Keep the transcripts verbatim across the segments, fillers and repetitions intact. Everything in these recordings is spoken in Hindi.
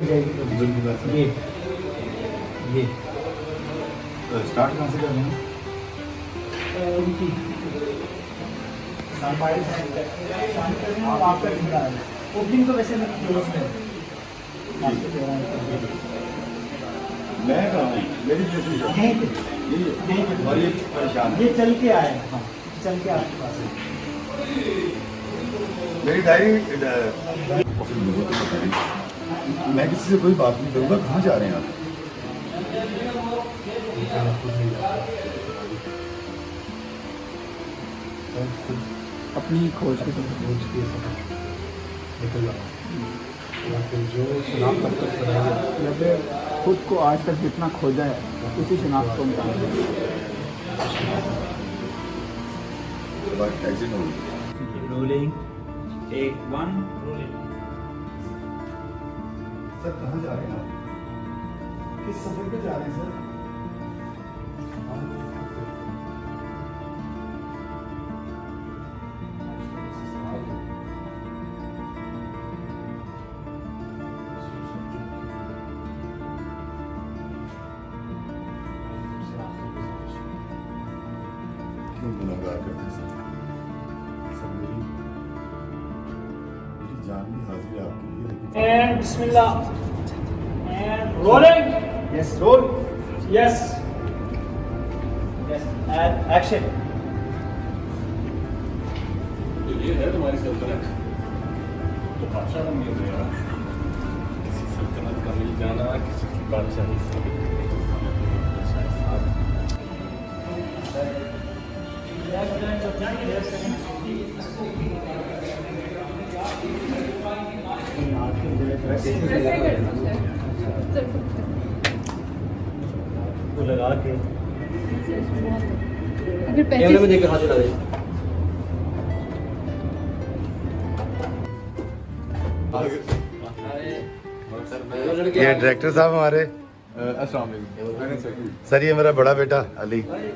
ये ये स्टार्ट कहाँ से कर रहे हैं? उनकी आपका ओपनिंग तो वैसे मैं कराऊँ मेरी और ये परेशान ये चल के आए हाँ चल के आपके पास मेरी डायरी मैं किसी से कोई बात नहीं करूँगा। कहाँ जा रहे हैं आप? अपनी खोज के खोज के निकल रहा जो शनाख्त तक तक बनाई है खुद को आज तक जितना खोजा है उसी शनाख्त को मिटाना रोलिंग एक वन रोलिंग। सर कहाँ जा रहे हैं आप? किस सफर पे जा रहे हैं सर? क्यों गुनाहगार करते हैं सर? सर मेरी मेरी जान भी हाजिर है आपके लिए, लेकिन एंड बिस्मिल्लाह and rolling yes roll yes yes and action. तो ये है तुम्हारी सल्तनत तो बादशाह बन गए हो यार। किसी सल्तनत का मिल जाना किसी की बादशाही से वो लगा के अगर कैमरे में देख हाथ लगा ये डायरेक्टर साहब हमारे सर, ये मेरा बड़ा बेटा अली।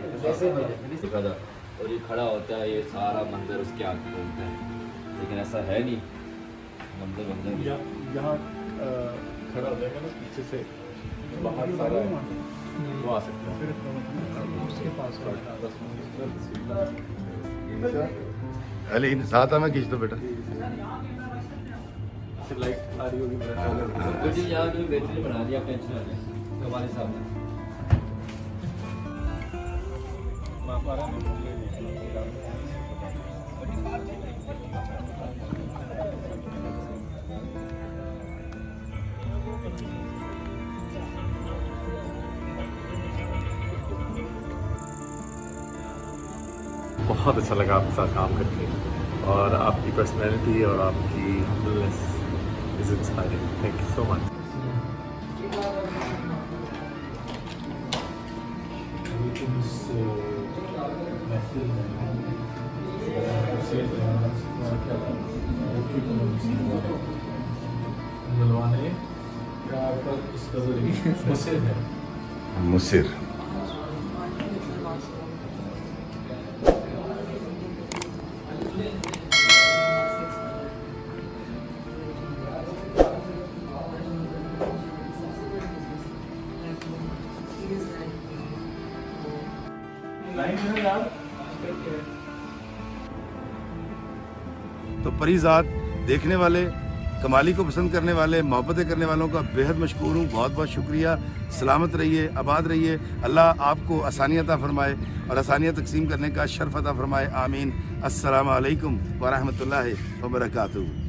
और ये खड़ा होता है, ये सारा मंजर उसके आँख खोलता है, लेकिन ऐसा है नहीं। मंजर मंजर यहाँ खड़ा हो जाएगा ना पीछे से बाहर सारा वो आ सकता है। उसके पास अली साथ में खींच दो बेटा। लाइट आ रही होगी मेरा ख्याल है। तो जी यहाँ जो बेहतरीन बना दिया टेंशन वाले हमारे सामने। आप आ रहा है बहुत अच्छा लगा आपके साथ काम करके और आपकी पर्सनैलिटी और आपकी humbleness is inspiring. Thank you so much. मुसिर तो परीज़ात देखने वाले, कमाली को पसंद करने वाले, मोहब्बतें करने वालों का बेहद मशकूर हूँ। बहुत बहुत शुक्रिया। सलामत रहिए, आबाद रहिए। अल्लाह आपको आसानियाँ अता फरमाए और आसानियाँ तकसीम करने का शर्फ अता फरमाए। आमीन। अस्सलामु अलैकुम व रहमतुल्लाहि व बरकातुहू।